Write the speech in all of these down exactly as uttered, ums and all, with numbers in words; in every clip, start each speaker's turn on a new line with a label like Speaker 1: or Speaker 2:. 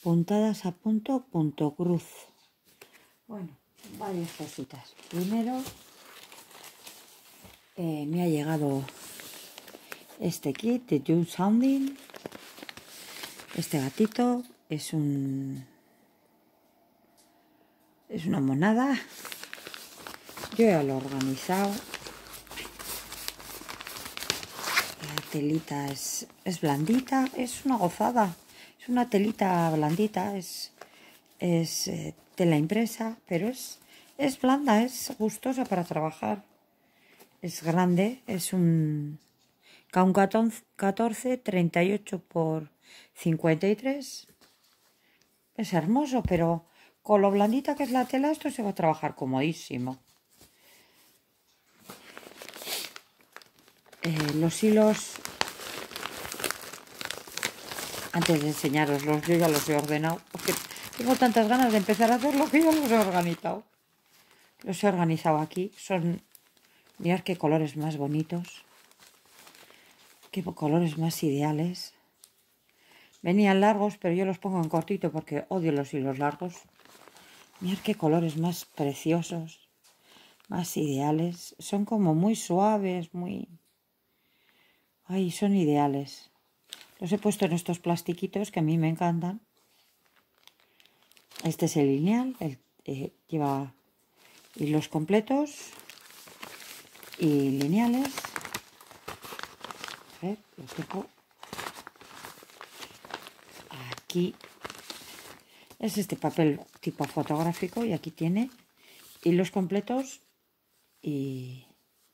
Speaker 1: puntadas a punto, punto cruz. Bueno, varias cositas. Primero, eh, me ha llegado este kit de June Sounding. Este gatito es un es una monada. Yo ya lo he organizado. La telita es, es blandita, es una gozada. Es una telita blandita, es, es eh, tela impresa, pero es, es blanda, es gustosa para trabajar. Es grande, es un K un catorce, treinta y ocho por cincuenta y tres. Es hermoso, pero con lo blandita que es la tela, esto se va a trabajar comodísimo. Eh, los hilos, antes de enseñaroslos, yo ya los he ordenado, porque tengo tantas ganas de empezar a hacerlo que ya los he organizado. Los he organizado aquí, son, mirad qué colores más bonitos, qué colores más ideales. Venían largos, pero yo los pongo en cortito porque odio los hilos largos. Mirad qué colores más preciosos, más ideales. Son como muy suaves, muy... Ay, son ideales. Los he puesto en estos plastiquitos que a mí me encantan. Este es el lineal, el, eh, lleva hilos completos y lineales. A ver, los tengo aquí. Es este papel tipo fotográfico y aquí tiene hilos completos y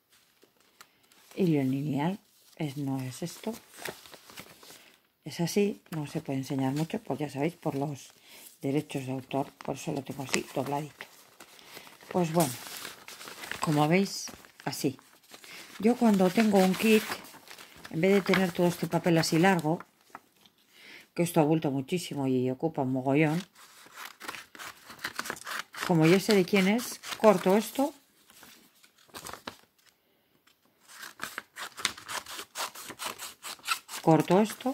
Speaker 1: hilo lineal. Es, no es esto. Es así, no se puede enseñar mucho, pues ya sabéis, por los derechos de autor, por eso lo tengo así, dobladito. Pues bueno, como veis, así. Yo cuando tengo un kit, en vez de tener todo este papel así largo, que esto abulta muchísimo y ocupa un mogollón, como ya sé de quién es, corto esto, corto esto,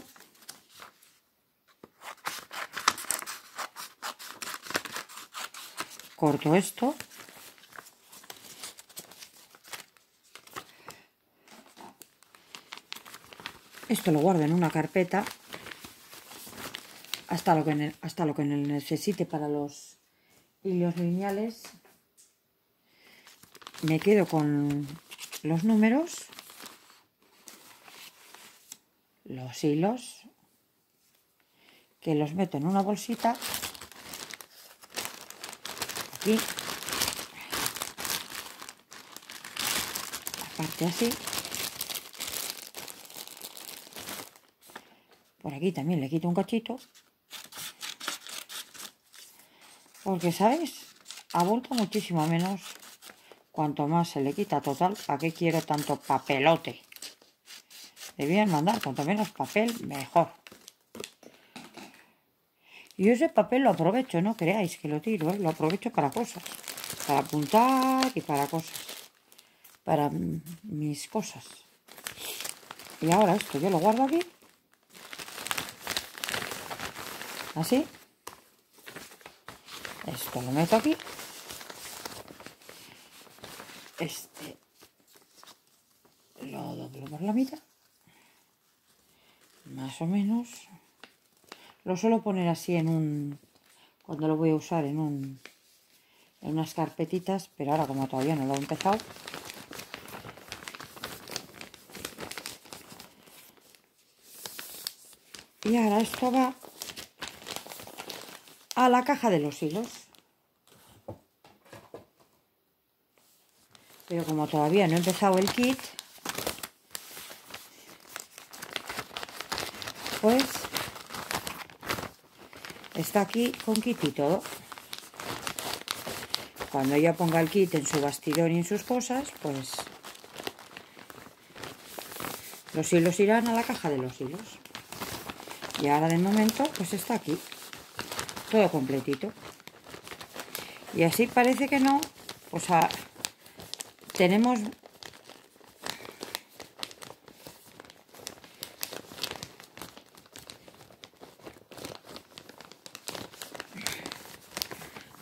Speaker 1: corto esto, esto lo guardo en una carpeta hasta lo que, ne hasta lo que necesite para los hilos lineales. Me quedo con los números, los hilos, que los meto en una bolsita, aquí, aparte así. Por aquí también le quito un cachito, porque, ¿sabéis? Abulta muchísimo menos cuanto más se le quita. Total, ¿para qué quiero tanto papelote? Debían mandar cuanto menos papel, mejor. Y ese papel lo aprovecho, no creáis que lo tiro, ¿eh? Lo aprovecho para cosas, para apuntar y para cosas, para mis cosas. Y ahora esto yo lo guardo aquí, así. Esto lo meto aquí. Este lo doblo por la mitad, más o menos. Lo suelo poner así en un, cuando lo voy a usar en un, en unas carpetitas, pero ahora como todavía no lo he empezado, y ahora esto va a la caja de los hilos. Pero como todavía no he empezado el kit, pues está aquí con kit y todo. Cuando ya ponga el kit en su bastidor y en sus cosas, pues los hilos irán a la caja de los hilos. Y ahora de momento pues está aquí, todo completito. Y así parece que no, pues a, tenemos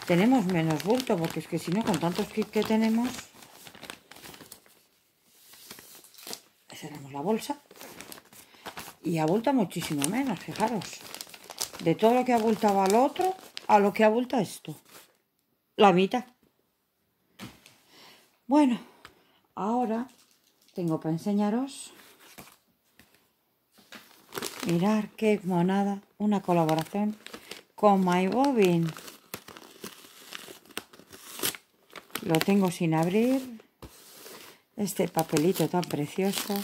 Speaker 1: tenemos menos bulto, porque es que si no, con tantos kits que tenemos, cerramos la bolsa y abulta muchísimo menos, fijaros. De todo lo que abultaba al otro, a lo que abulta esto. La mitad. Bueno, ahora tengo para enseñaros. Mirad qué monada. Una colaboración con MyBobbin. Lo tengo sin abrir. Este papelito tan precioso.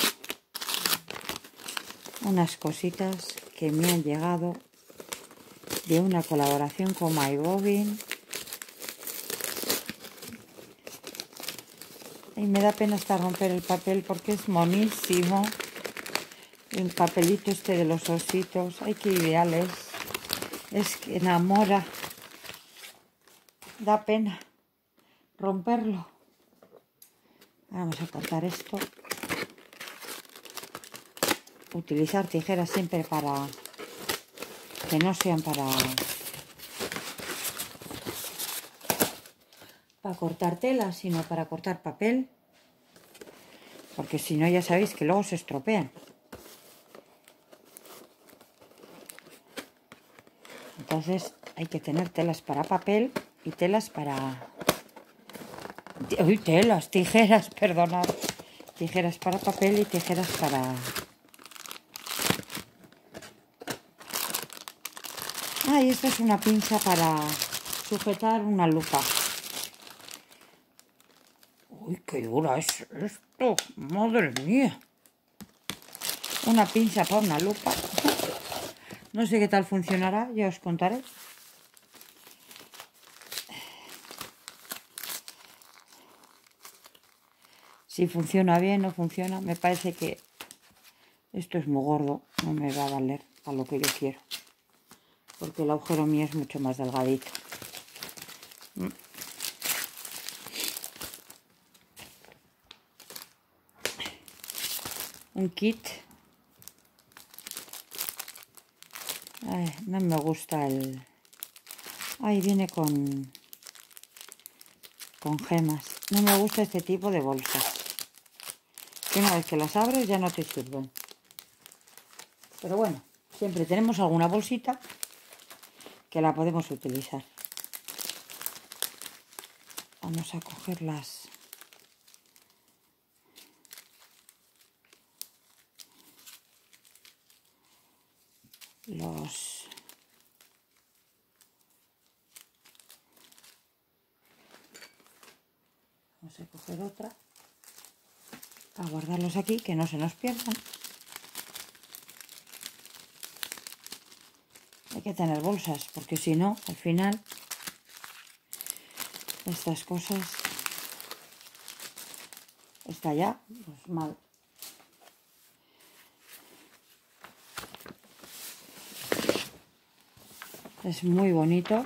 Speaker 1: Unas cositas que me han llegado de una colaboración con MyBobbin. Y me da pena hasta romper el papel porque es monísimo. El papelito este de los ositos. Ay, qué ideales. Es que enamora. Da pena romperlo. Vamos a cortar esto. Utilizar tijeras siempre para que no sean para para cortar tela, sino para cortar papel, porque si no ya sabéis que luego se estropean. Entonces hay que tener telas para papel y telas para... Uy, telas, tijeras, perdonad. Tijeras para papel y tijeras para... Ah, y esta es una pinza para sujetar una lupa. Uy, qué dura es esto, madre mía. Una pinza para una lupa. No sé qué tal funcionará, ya os contaré. Si funciona bien o no funciona, me parece que esto es muy gordo, no me va a valer a lo que yo quiero. Porque el agujero mío es mucho más delgadito. Un kit. Ay, no me gusta el... Ay, viene con... con gemas. No me gusta este tipo de bolsas. Que una vez que las abres ya no te sirven. Pero bueno, siempre tenemos alguna bolsita que la podemos utilizar. Vamos a coger las... los... Vamos a coger otra para guardarlos aquí, que no se nos pierdan. Hay que tener bolsas, porque si no, al final, estas cosas está ya, pues mal. Es muy bonito.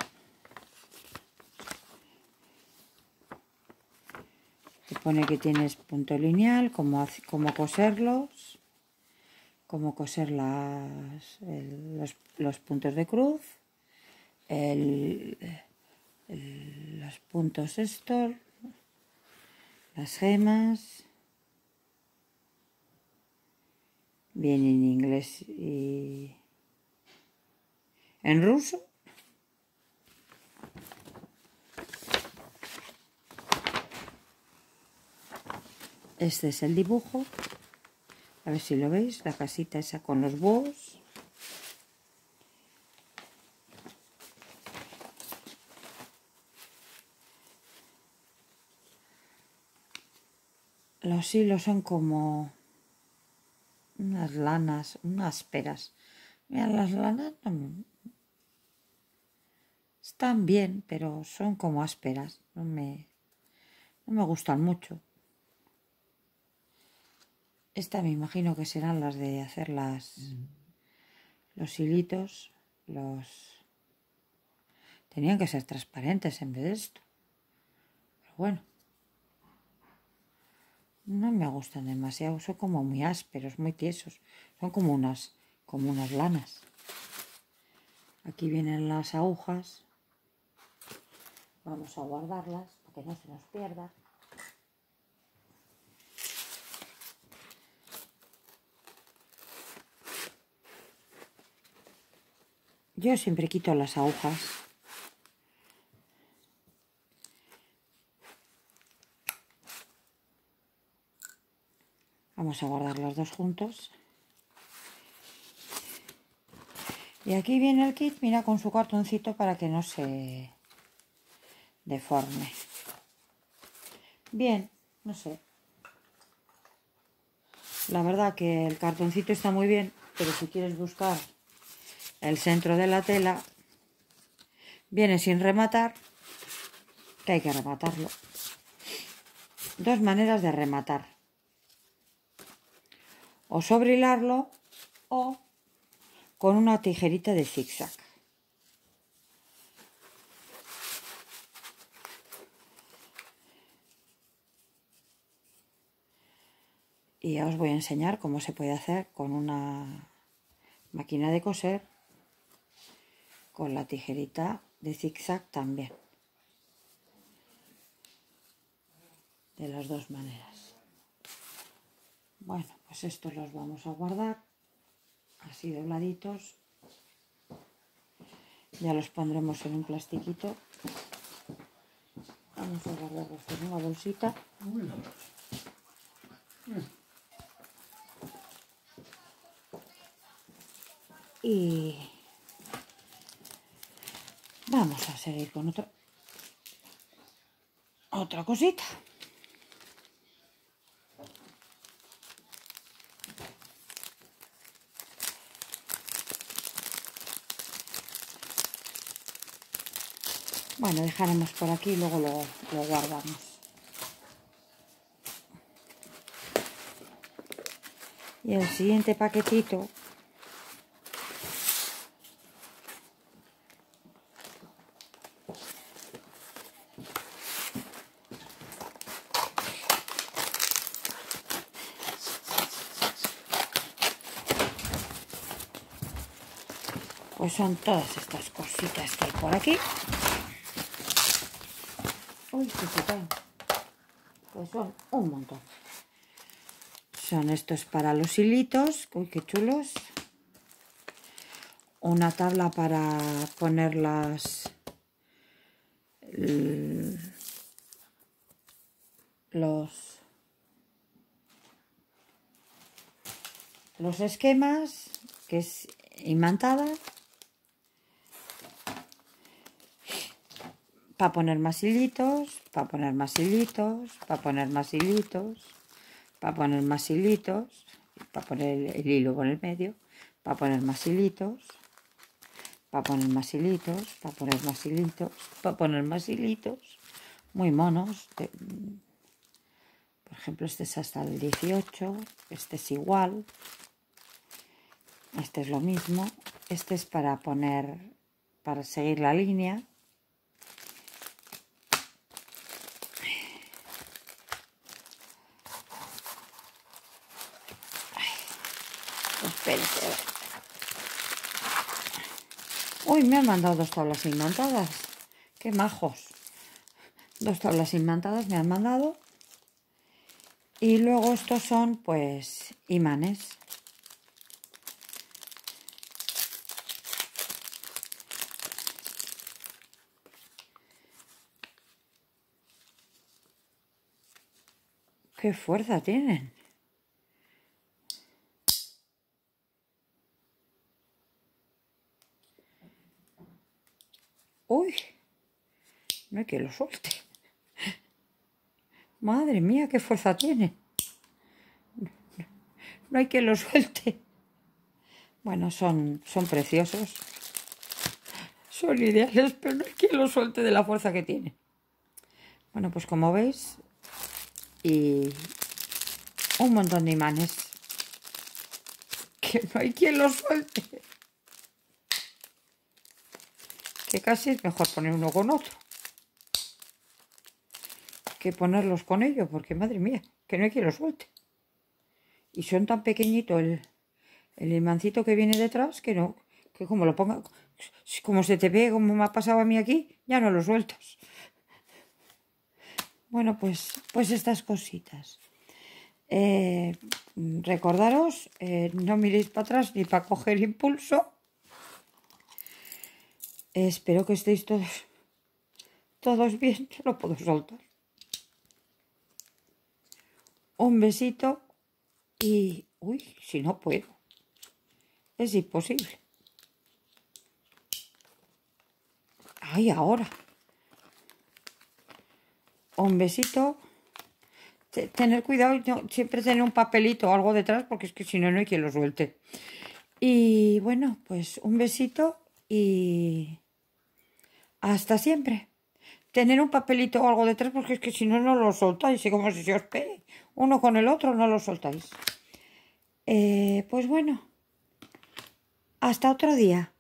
Speaker 1: Te pone que tienes punto lineal, cómo, cómo coserlos, cómo coser las, el, los, los puntos de cruz, el, el, los puntos estos, las gemas, bien en inglés y en ruso. Este es el dibujo, a ver si lo veis, la casita esa con los búhos. Los hilos son como unas lanas, unas ásperas. Mira, las lanas no, están bien, pero son como ásperas, no me, no me gustan mucho. Esta me imagino que serán las de hacer las, mm. los hilitos, los... Tenían que ser transparentes en vez de esto. Pero bueno. No me gustan demasiado, son como muy ásperos, muy tiesos. Son como unas, como unas lanas. Aquí vienen las agujas. Vamos a guardarlas para que no se nos pierda. Yo siempre quito las agujas. Vamos a guardar los dos juntos. Y aquí viene el kit, mira, con su cartoncito para que no se deforme. Bien, no sé. La verdad que el cartoncito está muy bien, pero si quieres buscar el centro de la tela, viene sin rematar, que hay que rematarlo. Dos maneras de rematar. O sobre hilarlo o con una tijerita de zigzag. Y ya os voy a enseñar cómo se puede hacer con una máquina de coser, con la tijerita de zigzag también. De las dos maneras. Bueno, pues estos los vamos a guardar así dobladitos. Ya los pondremos en un plastiquito. Vamos a guardarlos en una bolsita. Y vamos a seguir con otra otra cosita. Bueno, dejaremos por aquí y luego lo, lo guardamos. Y el siguiente paquetito pues son todas estas cositas que hay por aquí. Uy, que se caen. Pues son un montón. Son estos para los hilitos. Uy, qué chulos. Una tabla para poner las los los esquemas, que es imantada, para poner más hilitos, para poner más hilitos, para poner más hilitos, para poner más hilitos, para poner el hilo por el medio, para poner más hilitos, para poner más hilitos, para poner más hilitos, para poner más hilitos, muy monos. Por ejemplo, este es hasta el dieciocho, este es igual, este es lo mismo, este es para poner, para seguir la línea. Espérate. Uy, me han mandado dos tablas imantadas. Qué majos. Dos tablas imantadas me han mandado. Y luego estos son, pues, imanes. Qué fuerza tienen. Uy, no hay que lo suelte. Madre mía, qué fuerza tiene. No hay que lo suelte. Bueno, son, son preciosos. Son ideales, pero no hay que lo suelte de la fuerza que tiene. Bueno, pues como veis, y un montón de imanes. Que no hay quien los suelte. Que casi es mejor poner uno con otro que ponerlos con ellos, porque madre mía, que no hay quien los suelte. Y son tan pequeñitos el, el imancito que viene detrás que no, que como lo ponga, como se te ve, como me ha pasado a mí aquí, ya no lo sueltas. Bueno, pues, pues estas cositas. Eh, recordaros, eh, no miréis para atrás ni para coger impulso. Eh, espero que estéis todos, todos bien. Yo lo puedo soltar. Un besito y... Uy, si no puedo. Es imposible. Ay, ahora. Un besito. Tener cuidado, siempre tener un papelito o algo detrás, porque es que si no, no hay quien lo suelte. Y bueno, pues un besito y hasta siempre. Tener un papelito o algo detrás, porque es que si no, no lo soltáis. Y como si se os pegue uno con el otro, no lo soltáis. Eh, pues bueno, hasta otro día.